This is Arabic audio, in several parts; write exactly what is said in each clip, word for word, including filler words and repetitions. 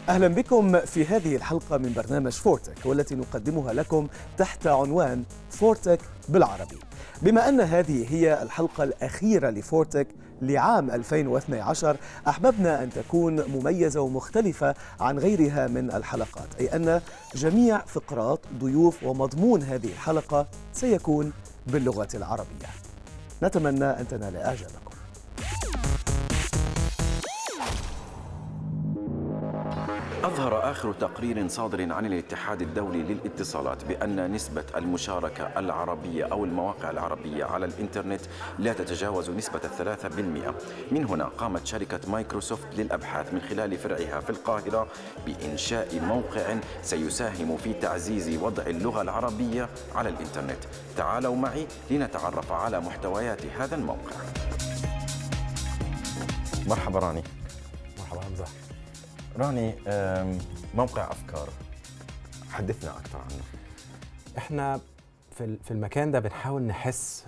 أهلا بكم في هذه الحلقة من برنامج فورتك، والتي نقدمها لكم تحت عنوان فورتك بالعربي. بما أن هذه هي الحلقة الأخيرة لفورتك لعام ألفين واثني عشر، أحببنا أن تكون مميزة ومختلفة عن غيرها من الحلقات، أي أن جميع فقرات ضيوف ومضمون هذه الحلقة سيكون باللغة العربية. نتمنى أن تنال إعجابكم. أظهر آخر تقرير صادر عن الاتحاد الدولي للاتصالات بأن نسبة المشاركة العربية أو المواقع العربية على الإنترنت لا تتجاوز نسبة الثلاثة بالمئة. من هنا قامت شركة مايكروسوفت للأبحاث من خلال فرعها في القاهرة بإنشاء موقع سيساهم في تعزيز وضع اللغة العربية على الإنترنت. تعالوا معي لنتعرف على محتويات هذا الموقع. مرحبا راني. مرحبا حمزة. راني، موقع أفكار، حدثنا أكثر عنه. احنا في في المكان ده بنحاول نحس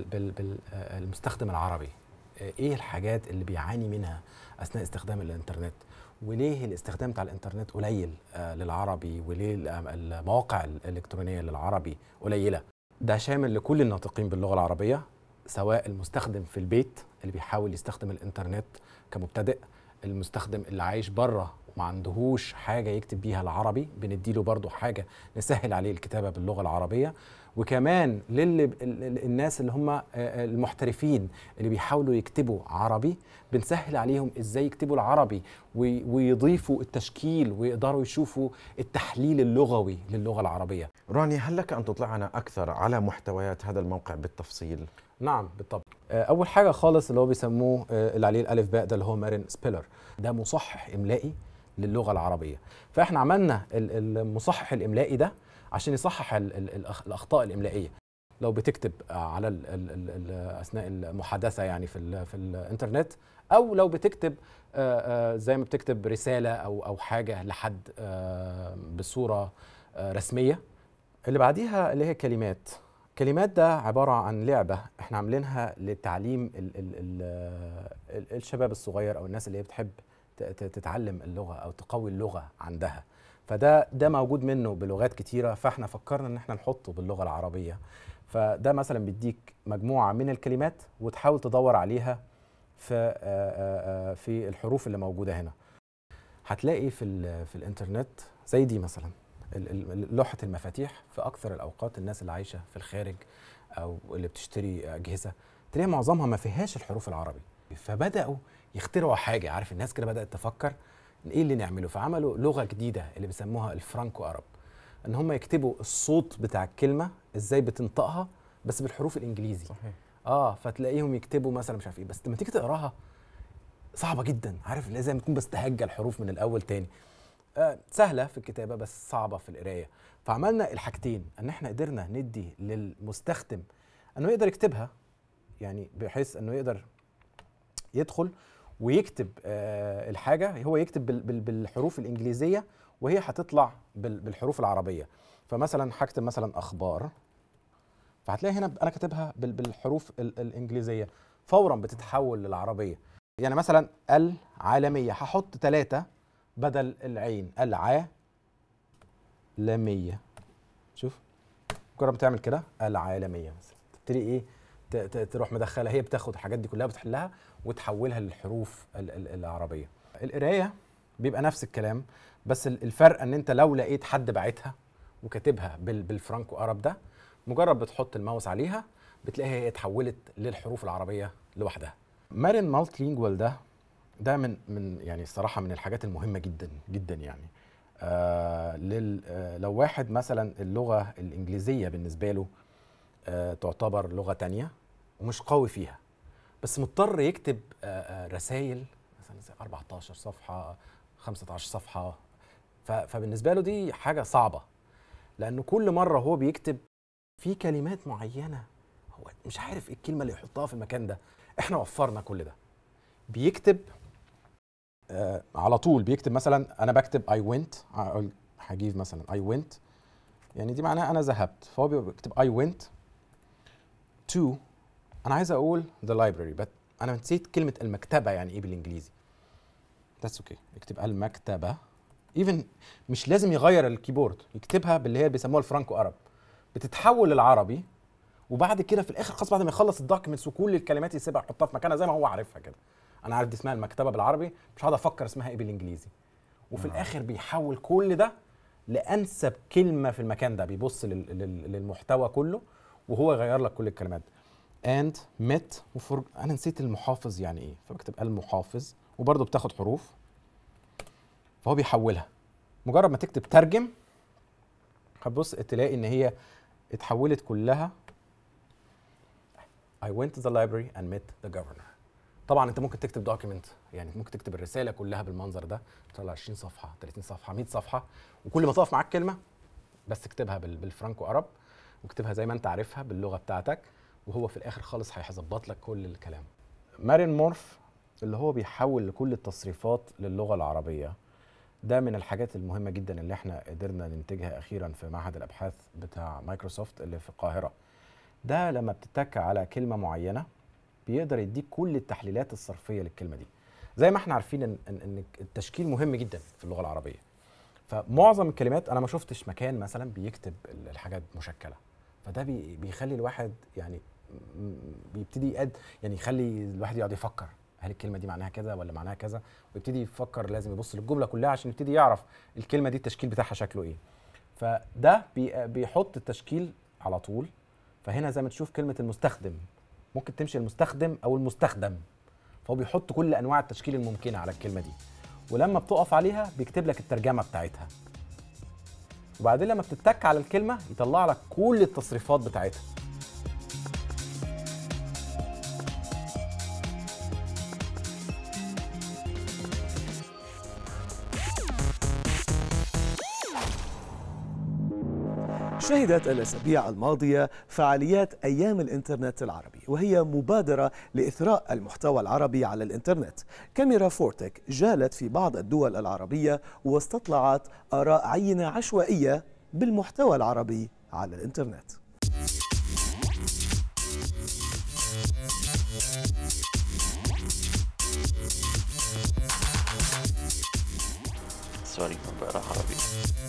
بالمستخدم العربي، ايه الحاجات اللي بيعاني منها اثناء استخدام الانترنت، وليه الاستخدام بتاع الانترنت قليل للعربي، وليه المواقع الالكترونيه للعربي قليله. ده شامل لكل الناطقين باللغه العربيه، سواء المستخدم في البيت اللي بيحاول يستخدم الانترنت كمبتدئ، المستخدم اللي عايش بره وما عندهوش حاجه يكتب بيها العربي بنديله برضو حاجه نسهل عليه الكتابه باللغه العربيه، وكمان للناس اللي هم المحترفين اللي بيحاولوا يكتبوا عربي بنسهل عليهم ازاي يكتبوا العربي ويضيفوا التشكيل ويقدروا يشوفوا التحليل اللغوي للغه العربيه. راني، هل لك ان تطلعنا اكثر على محتويات هذا الموقع بالتفصيل؟ نعم بالطبع. اول حاجه خالص اللي هو بيسموه اللي عليه الالف باء ده اللي هو مارين سبيلر، ده مصحح املائي للغه العربيه. فاحنا عملنا المصحح الاملائي ده عشان يصحح الاخطاء الاملائيه. لو بتكتب على ال ال ال اثناء المحادثه يعني في ال في الانترنت، او لو بتكتب زي ما بتكتب رساله او او حاجه لحد بصوره رسميه. اللي بعديها اللي هي كلمات. كلمات ده عبارة عن لعبة احنا عاملينها لتعليم ال ال ال ال الشباب الصغير او الناس اللي هي بتحب تتعلم اللغة او تقوي اللغة عندها. فده ده موجود منه بلغات كتيرة، فاحنا فكرنا ان احنا نحطه باللغة العربية. فده مثلا بيديك مجموعة من الكلمات وتحاول تدور عليها في في الحروف اللي موجودة هنا. هتلاقي في في الانترنت زي دي مثلا لوحة المفاتيح. في أكثر الأوقات الناس اللي عايشة في الخارج أو اللي بتشتري أجهزة تلاقي معظمها ما فيهاش الحروف العربي، فبدأوا يخترعوا حاجة. عارف الناس كده بدأت تفكر إيه اللي نعمله، فعملوا لغة جديدة اللي بيسموها الفرانكو عرب، إن هم يكتبوا الصوت بتاع الكلمة إزاي بتنطقها بس بالحروف الإنجليزي. صحيح. آه فتلاقيهم يكتبوا مثلا مش عارف إيه، بس لما تيجي تقراها صعبة جدا. عارف اللي زي ما تكون بستهجى الحروف من الأول تاني. آه سهلة في الكتابة بس صعبة في القراية. فعملنا الحاجتين، ان احنا قدرنا ندي للمستخدم انه يقدر يكتبها، يعني بحيث انه يقدر يدخل ويكتب آه الحاجة، هو يكتب بال بال بالحروف الإنجليزية وهي هتطلع بال بالحروف العربية. فمثلا هكتب مثلا أخبار، فهتلاقي هنا أنا كاتبها بال بالحروف الإنجليزية فورا بتتحول للعربية. يعني مثلا العالمية هحط ثلاثة بدل العين، العالمية. شوف جرب تعمل كده العالمية مثلا، تبتدي ايه تروح مدخلها، هي بتاخد الحاجات دي كلها بتحلها وتحولها للحروف العربية. القراية بيبقى نفس الكلام، بس الفرق ان انت لو لقيت حد باعتها وكاتبها بالفرانكو عرب ده، مجرد بتحط الماوس عليها بتلاقيها هي اتحولت للحروف العربية لوحدها. مارين مالتيلينجوال ده ده من من يعني الصراحه من الحاجات المهمه جدا جدا يعني. آه لل آه لو واحد مثلا اللغه الانجليزيه بالنسبه له آه تعتبر لغه تانية ومش قوي فيها، بس مضطر يكتب آه آه رسائل مثلا زي أربعتاشر صفحه خمسة عشر صفحه، فبالنسبه له دي حاجه صعبه، لانه كل مره هو بيكتب في كلمات معينه هو مش عارف ايه الكلمه اللي يحطها في المكان ده. احنا وفرنا كل ده. بيكتب آه على طول، بيكتب مثلا انا بكتب I went، هجيب مثلا I went يعني دي معناها انا ذهبت، فهو بيكتب I went to، انا عايز اقول the library but انا نسيت كلمه المكتبه يعني ايه بالانجليزي. that's okay، اكتب المكتبه ايفن مش لازم يغير الكيبورد، يكتبها باللي هي بيسموها الفرانكو ارب، بتتحول للعربي، وبعد كده في الاخر خلاص بعد ما يخلص الدوكيومنتس وكل الكلمات يسيبها يحطها في مكانها زي ما هو عارفها كده. انا عارف دي اسمها المكتبه بالعربي، مش هقعد افكر اسمها ايه بالانجليزي. وفي الاخر بيحول كل ده لانسب كلمه في المكان ده، بيبص للمحتوى كله وهو يغير لك كل الكلمات. and met وفرج... انا نسيت المحافظ يعني ايه، فبكتب المحافظ وبرضه بتاخد حروف، فهو بيحولها. مجرد ما تكتب ترجم هتبص تلاقي ان هي اتحولت كلها. I went to the library and met the governor. طبعا انت ممكن تكتب دوكيمنت، يعني ممكن تكتب الرساله كلها بالمنظر ده، تطلع عشرين صفحه ثلاثين صفحه مية صفحه، وكل ما تقف معاك كلمه بس اكتبها بالفرانكو ارب، واكتبها زي ما انت عارفها باللغه بتاعتك، وهو في الاخر خالص هيظبط لك كل الكلام. مارين مورف اللي هو بيحول لكل التصريفات للغه العربيه، ده من الحاجات المهمه جدا اللي احنا قدرنا ننتجها اخيرا في معهد الابحاث بتاع مايكروسوفت اللي في القاهره. ده لما بتتك على كلمه معينه بيقدر يديك كل التحليلات الصرفيه للكلمه دي. زي ما احنا عارفين ان ان التشكيل مهم جدا في اللغه العربيه، فمعظم الكلمات انا ما شفتش مكان مثلا بيكتب الحاجات مشكله، فده بي بيخلي الواحد يعني بيبتدي يقد يعني يخلي الواحد يقعد يفكر هل الكلمه دي معناها كذا ولا معناها كذا، ويبتدي يفكر لازم يبص للجمله كلها عشان يبتدي يعرف الكلمه دي التشكيل بتاعها شكله ايه. فده بي بيحط التشكيل على طول. فهنا زي ما تشوف كلمه المستخدم ممكن تمشي المستخدم او المستخدم، فهو بيحط كل انواع التشكيل الممكنه على الكلمه دي، ولما بتقف عليها بيكتب لك الترجمه بتاعتها، وبعدين لما بتتك على الكلمه يطلع لك كل التصريفات بتاعتها. شهدت الأسابيع الماضية فعاليات أيام الإنترنت العربي، وهي مبادرة لإثراء المحتوى العربي على الإنترنت. كاميرا فورتك جالت في بعض الدول العربية واستطلعت آراء عينة عشوائية بالمحتوى العربي على الإنترنت. سوري ما بقرا عربي.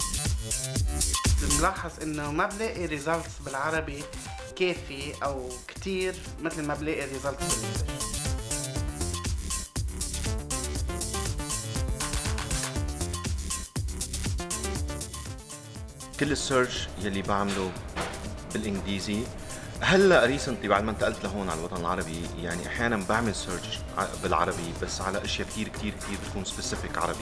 ملاحظ انه ما بلاقي ريزلتس بالعربي كافي او كتير مثل ما بلاقي ريزلتس بالانجلش. كل السيرش يلي بعمله بالانجليزي هلا ريسنتلي بعد ما انتقلت لهون على الوطن العربي، يعني احيانا بعمل سيرش بالعربي بس على اشياء كثير كثير كثير بتكون سبيسيفيك عربي.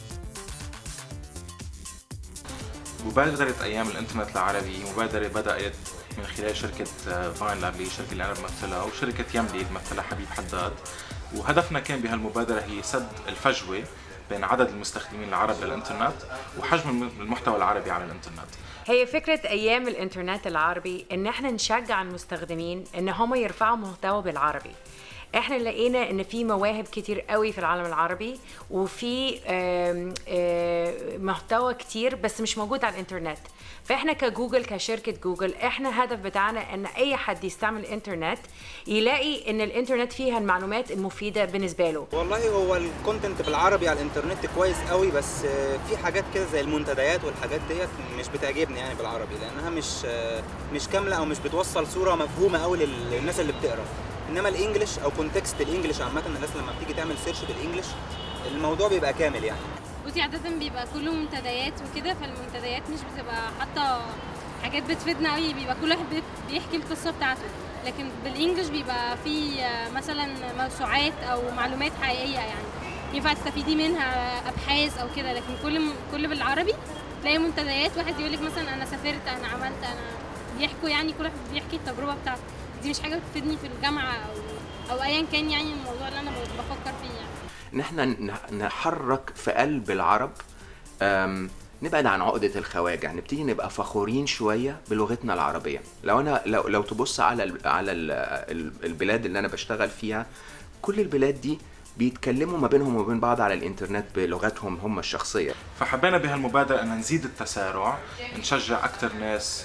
مبادرة أيام الإنترنت العربي مبادرة بدأت من خلال شركة فاين لاب اللي الشركة اللي أنا بمثلها، وشركة يملي اللي بمثلها حبيب حداد. وهدفنا كان بهالمبادرة هي سد الفجوة بين عدد المستخدمين العرب للإنترنت وحجم المحتوى العربي على الإنترنت. هي فكرة أيام الإنترنت العربي إن احنا نشجع المستخدمين إن هم يرفعوا محتوى بالعربي. احنا لقينا ان في مواهب كتير قوي في العالم العربي، وفي آم آم محتوى كتير بس مش موجود على الانترنت. فاحنا كجوجل كشركة جوجل احنا الهدف بتاعنا ان اي حد يستعمل الانترنت يلاقي ان الانترنت فيها المعلومات المفيدة بالنسبة له. والله هو الكونتنت بالعربي على الانترنت كويس قوي، بس في حاجات كده زي المنتديات والحاجات ديت مش بتعجبني يعني بالعربي، لانها مش مش كاملة او مش بتوصل صورة مفهومة قوي للناس اللي بتقرا. انما الانجليش او كونتكست الانجليش عامه الناس لما بتيجي تعمل سيرش بالانجليش الموضوع بيبقى كامل يعني. بصي عاده بيبقى كله منتديات وكده، فالمنتديات مش بتبقى حاطه حاجات بتفيدنا قوي، بيبقى كل واحد بيحكي القصه بتاعته. لكن بالانجليش بيبقى في مثلا موسوعات او معلومات حقيقيه يعني ينفع تستفيدي منها، ابحاث او كده. لكن كل كل بالعربي تلاقي منتديات واحد يقول لك مثلا انا سافرت انا عملت انا بيحكوا يعني كل واحد بيحكي التجربه بتاعته. دي مش حاجه بتفيدني في الجامعه او او ايا كان يعني الموضوع اللي انا بفكر فيه يعني. ان احنا نحرك في قلب العرب، نبعد عن عقده الخواجه، نبتدي نبقى فخورين شويه بلغتنا العربيه. لو انا لو لو تبص على ال على ال البلاد اللي انا بشتغل فيها، كل البلاد دي بيتكلموا ما بينهم وبين بعض على الانترنت بلغتهم هم الشخصيه. فحبينا بهالمبادره ان نزيد التسارع، نشجع اكثر ناس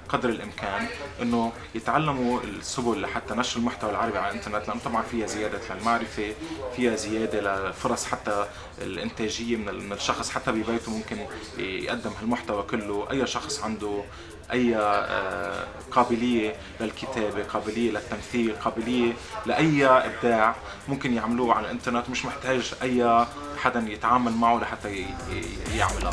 قدر الامكان انه يتعلموا السبل لحتى نشر المحتوى العربي على الانترنت، لانه طبعا فيها زياده للمعرفه، فيها زياده للفرص حتى الانتاجيه من الشخص حتى ببيته ممكن يقدم هالمحتوى كله. اي شخص عنده اي قابليه للكتابه، قابليه للتمثيل، قابليه لاي ابداع ممكن يعملوه على الانترنت، مش محتاج اي حدا يتعامل معه لحتى يعملها.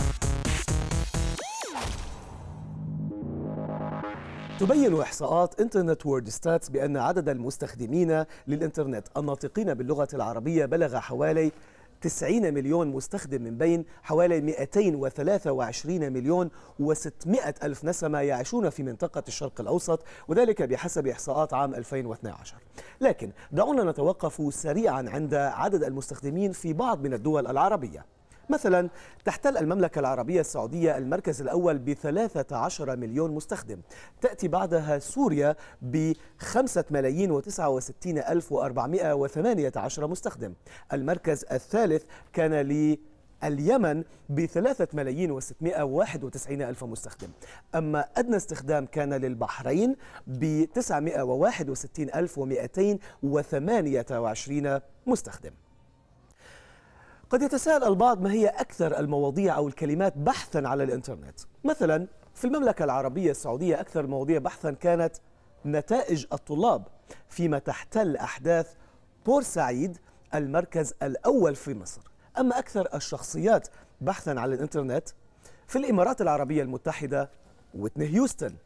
تبين إحصاءات إنترنت وورد ستاتس بأن عدد المستخدمين للإنترنت الناطقين باللغة العربية بلغ حوالي تسعين مليون مستخدم من بين حوالي مئتين وثلاثة وعشرين مليون وستمائة ألف نسمة يعيشون في منطقة الشرق الأوسط، وذلك بحسب إحصاءات عام ألفين واثني عشر. لكن دعونا نتوقف سريعا عند عدد المستخدمين في بعض من الدول العربية. مثلا تحتل المملكة العربية السعودية المركز الأول بثلاثة عشر مليون مستخدم، تأتي بعدها سوريا بخمسة ملايين وتسعة وستين ألف وأربعمائة وثمانية عشر مستخدم. المركز الثالث كان لليمن بثلاثة ملايين وستمائة وواحد وتسعين ألف مستخدم. أما أدنى استخدام كان للبحرين بتسعمائة وواحد وستين ألف ومئتين وثمانية وعشرين مستخدم. قد يتساءل البعض ما هي أكثر المواضيع أو الكلمات بحثاً على الإنترنت؟ مثلاً في المملكة العربية السعودية أكثر المواضيع بحثاً كانت نتائج الطلاب، فيما تحتل أحداث بورسعيد المركز الأول في مصر. أما أكثر الشخصيات بحثاً على الإنترنت في الإمارات العربية المتحدة ويتني هيوستن،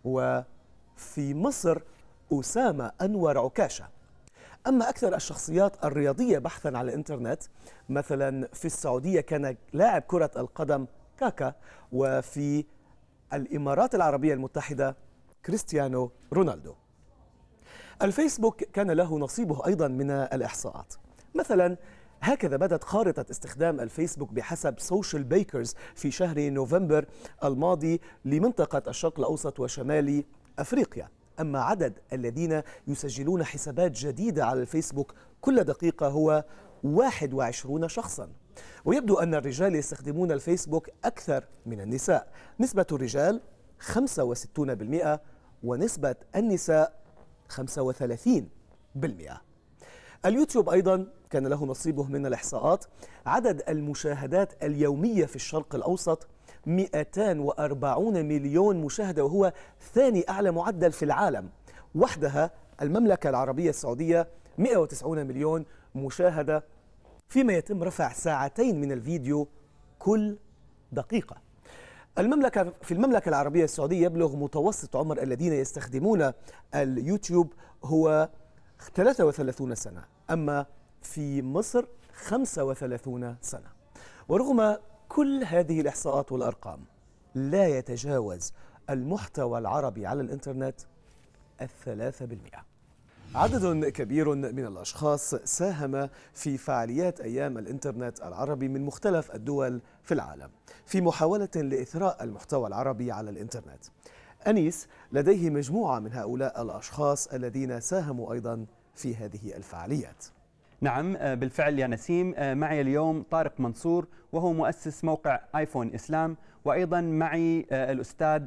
وفي مصر أسامة أنور عكاشة. أما أكثر الشخصيات الرياضية بحثاً على الإنترنت مثلاً في السعودية كان لاعب كرة القدم كاكا، وفي الإمارات العربية المتحدة كريستيانو رونالدو. الفيسبوك كان له نصيبه أيضاً من الإحصاءات. مثلاً هكذا بدت خارطة استخدام الفيسبوك بحسب سوشيال بيكرز في شهر نوفمبر الماضي لمنطقة الشرق الأوسط وشمال أفريقيا. أما عدد الذين يسجلون حسابات جديدة على الفيسبوك كل دقيقة هو واحد وعشرين شخصاً. ويبدو أن الرجال يستخدمون الفيسبوك أكثر من النساء، نسبة الرجال خمسة وستين بالمئة ونسبة النساء خمسة وثلاثين بالمئة. اليوتيوب أيضاً كان له نصيبه من الإحصاءات. عدد المشاهدات اليومية في الشرق الأوسط مئتين وأربعين مليون مشاهدة، وهو ثاني أعلى معدل في العالم. وحدها المملكة العربية السعودية مئة وتسعين مليون مشاهدة، فيما يتم رفع ساعتين من الفيديو كل دقيقة. المملكة في المملكة العربية السعودية يبلغ متوسط عمر الذين يستخدمون اليوتيوب هو ثلاثة وثلاثين سنة، أما في مصر خمسة وثلاثين سنة. ورغم كل هذه الإحصاءات والأرقام لا يتجاوز المحتوى العربي على الإنترنت الثلاثة بالمئة. عدد كبير من الأشخاص ساهم في فعاليات أيام الإنترنت العربي من مختلف الدول في العالم في محاولة لإثراء المحتوى العربي على الإنترنت. أنيس لديه مجموعة من هؤلاء الأشخاص الذين ساهموا أيضا في هذه الفعاليات. نعم بالفعل يا نسيم، معي اليوم طارق منصور وهو مؤسس موقع آيفون إسلام، وأيضا معي الأستاذ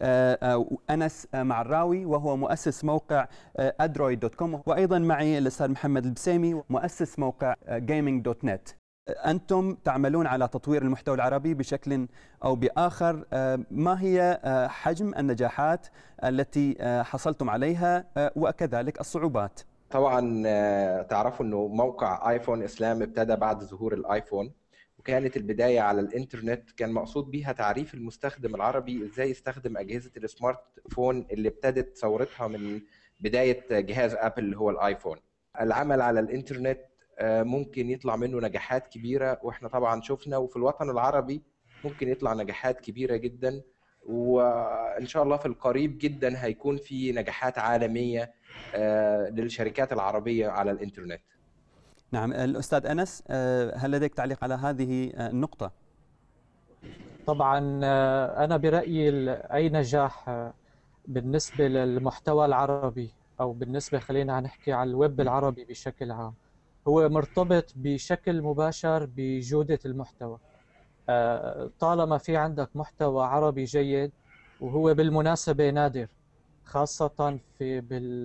أنس معراوي وهو مؤسس موقع أدرويد دوت كوم، وأيضا معي الأستاذ محمد البسيمي مؤسس موقع جيمنج دوت نت. أنتم تعملون على تطوير المحتوى العربي بشكل أو بآخر، ما هي حجم النجاحات التي حصلتم عليها وكذلك الصعوبات؟ طبعا تعرفوا انه موقع ايفون اسلام ابتدى بعد ظهور الايفون، وكانت البدايه على الانترنت كان مقصود بيها تعريف المستخدم العربي ازاي يستخدم اجهزه السمارت فون اللي ابتدت ثورتها من بدايه جهاز ابل اللي هو الايفون. العمل على الانترنت ممكن يطلع منه نجاحات كبيره، واحنا طبعا شفنا، وفي الوطن العربي ممكن يطلع نجاحات كبيره جدا، وان شاء الله في القريب جدا هيكون في نجاحات عالميه للشركات العربية على الإنترنت. نعم الأستاذ أنس، هل لديك تعليق على هذه النقطة؟ طبعا أنا برأيي أي نجاح بالنسبة للمحتوى العربي أو بالنسبة خلينا نحكي على الويب العربي بشكل عام هو مرتبط بشكل مباشر بجودة المحتوى. طالما في عندك محتوى عربي جيد وهو بالمناسبة نادر خاصة في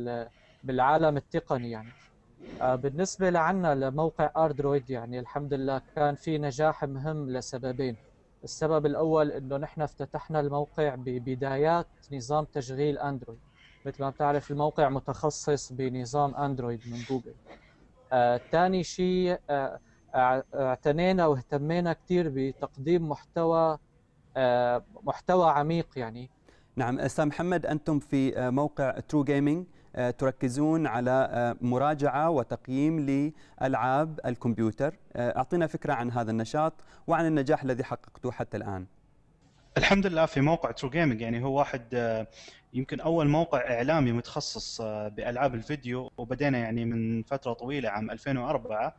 بالعالم التقني. يعني بالنسبة لعنا لموقع أندرويد، يعني الحمد لله كان في نجاح مهم لسببين. السبب الأول إنه نحن افتتحنا الموقع ببدايات نظام تشغيل أندرويد. مثل ما بتعرف الموقع متخصص بنظام أندرويد من جوجل. ثاني آه، شيء آه، اعتنينا واهتمينا كثير بتقديم محتوى آه، محتوى عميق. يعني نعم أستاذ محمد، أنتم في موقع ترو جيمنج تركزون على مراجعة وتقييم لألعاب الكمبيوتر. أعطينا فكرة عن هذا النشاط وعن النجاح الذي حققتوه حتى الآن. الحمد لله في موقع ترو جيمنج، يعني هو واحد يمكن أول موقع إعلامي متخصص بألعاب الفيديو، وبدينا يعني من فترة طويلة عام ألفين وأربعة.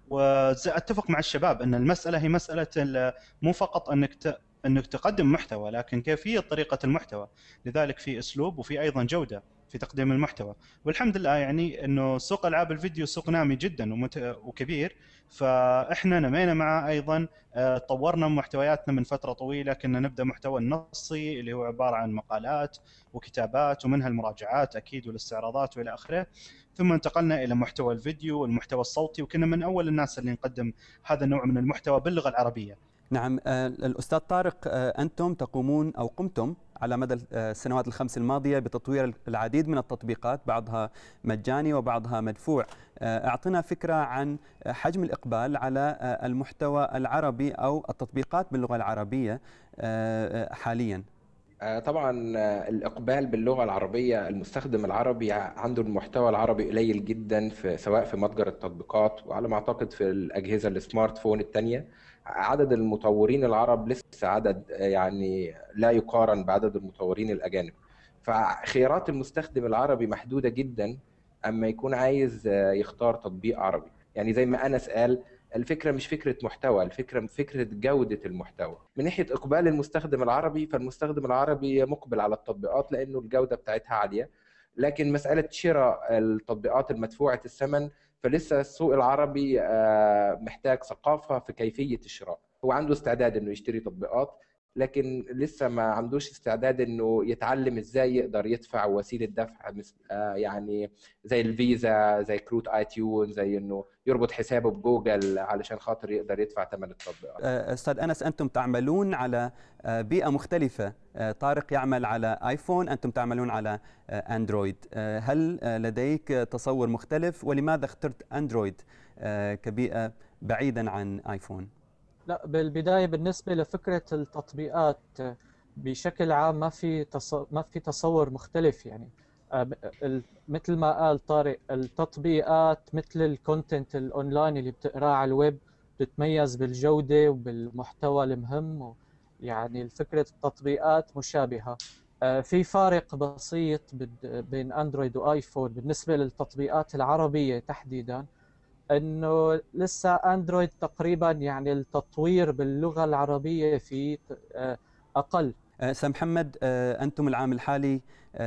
وأتفق مع الشباب أن المسألة هي مسألة مو فقط أنك أنك تقدم محتوى، لكن كيفية طريقة المحتوى. لذلك في أسلوب وفي أيضا جودة في تقديم المحتوى. والحمد لله يعني أنه سوق ألعاب الفيديو سوق نامي جدا وكبير، فإحنا نمينا معه أيضا. طورنا محتوياتنا من فترة طويلة، كنا نبدأ محتوى النصي اللي هو عبارة عن مقالات وكتابات ومنها المراجعات أكيد والاستعراضات وإلى آخره، ثم انتقلنا إلى محتوى الفيديو والمحتوى الصوتي، وكنا من أول الناس اللي نقدم هذا النوع من المحتوى باللغة العربية. نعم الأستاذ طارق، أنتم تقومون أو قمتم على مدى السنوات الخمس الماضية بتطوير العديد من التطبيقات، بعضها مجاني وبعضها مدفوع. أعطنا فكرة عن حجم الإقبال على المحتوى العربي أو التطبيقات باللغة العربية حالياً. طبعا الإقبال باللغة العربية، المستخدم العربي عنده المحتوى العربي قليل جدا، في سواء في متجر التطبيقات وعلى ما أعتقد في الأجهزة السمارت فون التانية. عدد المطورين العرب لسه عدد يعني لا يقارن بعدد المطورين الأجانب، فخيارات المستخدم العربي محدودة جدا أما يكون عايز يختار تطبيق عربي. يعني زي ما أنس قال، الفكرة مش فكرة محتوى، الفكرة فكرة جودة المحتوى. من ناحية إقبال المستخدم العربي، فالمستخدم العربي مقبل على التطبيقات لأنه الجودة بتاعتها عالية، لكن مسألة شراء التطبيقات المدفوعة الثمن فلسه السوق العربي محتاج ثقافة في كيفية الشراء. هو عنده استعداد إنه يشتري تطبيقات، لكن لسه ما عندوش استعداد انه يتعلم ازاي يقدر يدفع وسيله دفع يعني زي الفيزا، زي كروت اي تيون، زي انه يربط حسابه بجوجل علشان خاطر يقدر يدفع ثمن التطبيقات. استاذ انس، انتم تعملون على بيئه مختلفه. طارق يعمل على ايفون، انتم تعملون على اندرويد. هل لديك تصور مختلف، ولماذا اخترت اندرويد كبيئه بعيدا عن ايفون؟ لا، بالبداية بالنسبة لفكرة التطبيقات بشكل عام ما في تصور ما في تصور مختلف. يعني مثل ما قال طارق، التطبيقات مثل الكونتنت الاونلاين اللي بتقراه على الويب بتتميز بالجودة وبالمحتوى المهم، يعني فكرة التطبيقات مشابهة. في فارق بسيط بين اندرويد وايفون بالنسبة للتطبيقات العربية تحديدا، انه لسه اندرويد تقريبا يعني التطوير باللغه العربيه في اقل. استاذ محمد، انتم العام الحالي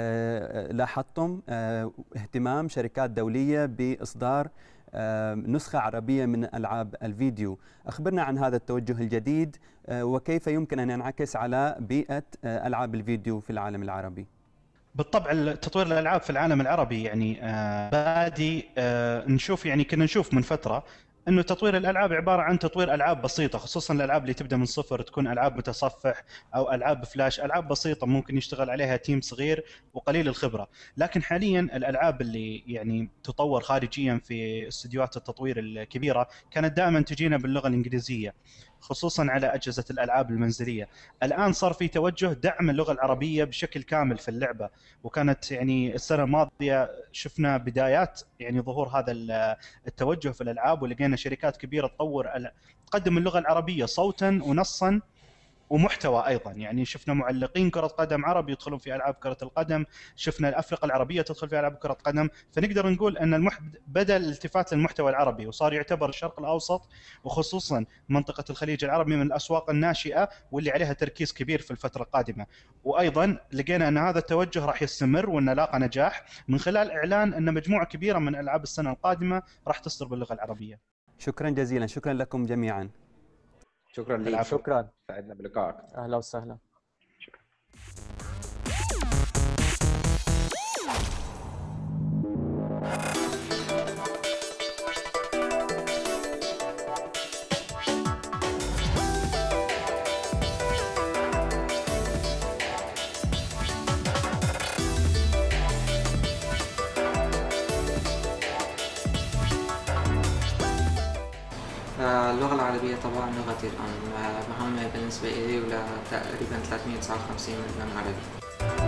لاحظتم اهتمام شركات دوليه باصدار نسخه عربيه من العاب الفيديو. اخبرنا عن هذا التوجه الجديد وكيف يمكن ان ينعكس على بيئه العاب الفيديو في العالم العربي. بالطبع تطوير الالعاب في العالم العربي يعني آه بادي آه نشوف، يعني كنا نشوف من فتره انه تطوير الالعاب عباره عن تطوير العاب بسيطه، خصوصا الالعاب اللي تبدا من صفر، تكون العاب متصفح او العاب فلاش، العاب بسيطه ممكن يشتغل عليها تيم صغير وقليل الخبره. لكن حاليا الالعاب اللي يعني تطور خارجيا في استديوهات التطوير الكبيره كانت دائما تجينا باللغه الانجليزيه، خصوصا على اجهزه الالعاب المنزليه. الان صار في توجه دعم اللغه العربيه بشكل كامل في اللعبه، وكانت يعني السنه الماضيه شفنا بدايات يعني ظهور هذا التوجه في الالعاب، ولقينا شركات كبيره تطور تقدم اللغه العربيه صوتا ونصا ومحتوى ايضا. يعني شفنا معلقين كره قدم عرب يدخلون في العاب كره القدم، شفنا الافرقه العربيه تدخل في العاب كره قدم. فنقدر نقول ان المح... بدا الالتفات للمحتوى العربي، وصار يعتبر الشرق الاوسط وخصوصا منطقه الخليج العربي من الاسواق الناشئه واللي عليها تركيز كبير في الفتره القادمه. وايضا لقينا ان هذا التوجه راح يستمر وان لاقى نجاح من خلال اعلان ان مجموعه كبيره من العاب السنه القادمه راح تصدر باللغه العربيه. شكرا جزيلا، شكرا لكم جميعا. شكرا لك. شكرا، سعدنا بلقائك. اهلا وسهلا. شكرا. اللغة العربية طبعا لغتي الأم، مهمة بالنسبة إلي ولتقريبا ثلاثمئة وتسعة وخمسين مليون عربي.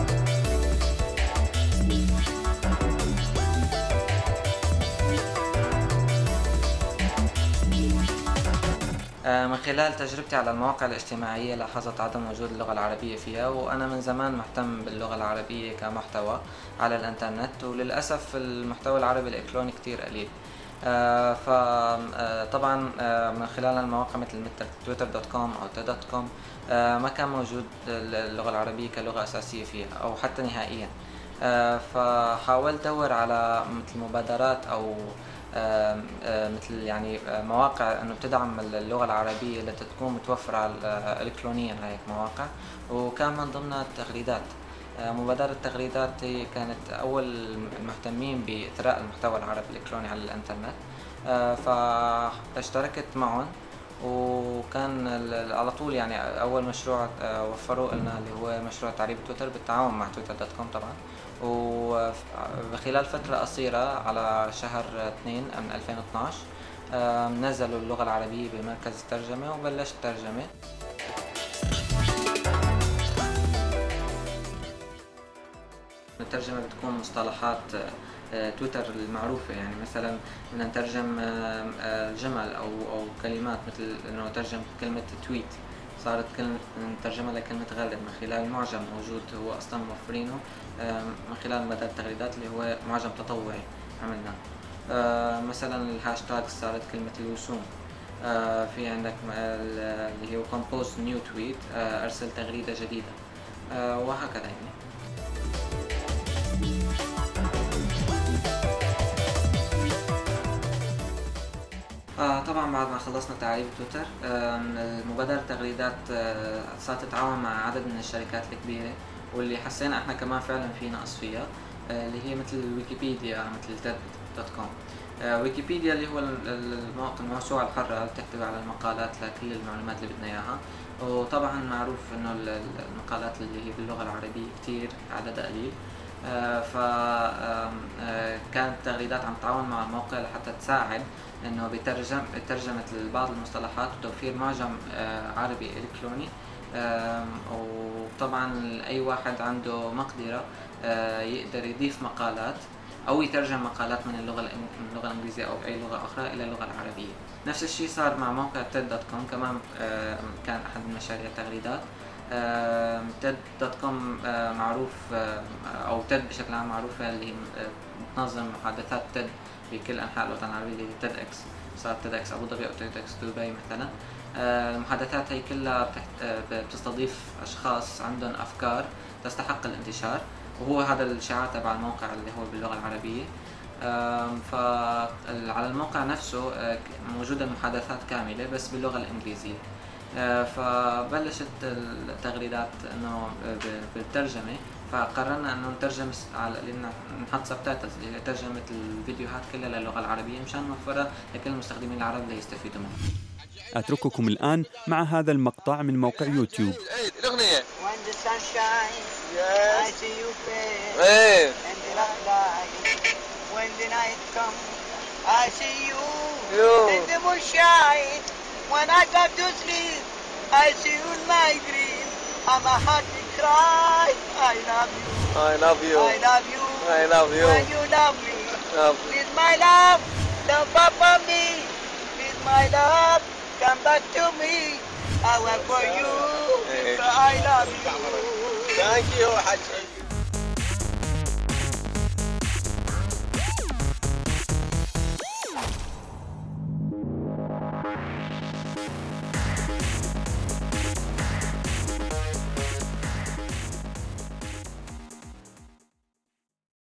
من خلال تجربتي على المواقع الاجتماعية لاحظت عدم وجود اللغة العربية فيها، وأنا من زمان مهتم باللغة العربية كمحتوى على الإنترنت، وللأسف المحتوى العربي الإلكتروني كتير قليل. آه فطبعا آه من خلال المواقع مثل تويتر دوت كوم أو تي دوت كوم آه ما كان موجود اللغة العربية كلغة أساسية فيها أو حتى نهائيا. آه فحاولت أدور على مثل مبادرات أو آه آه مثل يعني آه مواقع انه بتدعم اللغه العربيه اللي تكون متوفره الكترونيا على هيك مواقع، وكان من ضمنها التغريدات. آه مبادره التغريدات هي كانت اول المهتمين باثراء المحتوى العربي الالكتروني على الانترنت. آه فاشتركت معهم، وكان على طول يعني اول مشروع آه وفروه لنا اللي هو مشروع تعريب تويتر بالتعاون مع تويتر دوت كوم طبعا. وخلال فترة قصيرة على شهر اثنين من ألفين واثنعش نزلوا اللغة العربية بمركز الترجمة وبلشت ترجمة. الترجمة بتكون مصطلحات تويتر المعروفة، يعني مثلا بدنا نترجم جمل أو أو كلمات مثل إنه ترجم كلمة تويت، صارت كلمة نترجمها لكلمة غلب من خلال معجم موجود هو أصلا موفرينه من خلال مبادرة التغريدات اللي هو معجم تطوعي عملناه. مثلا الهاشتاج صارت كلمة الوسوم. في عندك اللي هو compose new tweet، أرسل تغريدة جديدة، وهكذا يعني. آه طبعا بعد ما خلصنا تعريب تويتر، مبادرة التغريدات صارت تتعاون مع عدد من الشركات الكبيرة واللي حسينا احنا كمان فعلا في نقص فيها، اللي هي مثل ويكيبيديا مثل تيد دوت كوم. ويكيبيديا اللي هو الموقع الموسوعة الحرة اللي بتحتوي على المقالات لكل المعلومات اللي بدنا اياها، وطبعا معروف انه المقالات اللي هي باللغة العربية كتير عددها قليل. فكانت التغريدات عم تتعاون مع الموقع لحتى تساعد انه بترجم ترجمة بعض المصطلحات وتوفير معجم عربي الكتروني. وطبعا اي واحد عنده مقدرة يقدر يضيف مقالات او يترجم مقالات من اللغة من اللغة الانجليزية او اي لغة اخرى الى اللغة العربية. نفس الشيء صار مع موقع تيد دوت كوم، كمان كان احد من مشاريع التغريدات. تيد دوت كوم معروف او تيد بشكل عام معروفة اللي هي بتنظم محادثات تيد بكل انحاء الوطن العربي اللي هي تيد اكس، صار تيد اكس ابو ظبي او تيد اكس دبي مثلا. المحادثات هي كلها بتستضيف اشخاص عندهم افكار تستحق الانتشار، وهو هذا الشعار تبع الموقع اللي هو باللغة العربية. فعلى الموقع نفسه موجودة المحادثات كاملة بس باللغة الإنجليزية. فبلشت التغريدات انه بالترجمة، فقررنا انه نترجم على نحط سبتايتلز اللي هي ترجمة الفيديوهات كلها للغة العربية مشان نوفرها لكل المستخدمين العرب ليستفيدوا منها. أترككم الآن مع هذا المقطع من موقع يوتيوب. الأغنية. When the sun shines, yes. I see you fair, hey. And the light. When the night comes, I see you, you. And the moon shine. When I go to sleep, I see you in my dream. I'm a heart to cry. I love you. I love you. I love you. I love you. When you love me, love. With my love, love Papa me. With my love, come back to me. I work for you. I love you. Thank you, Haji.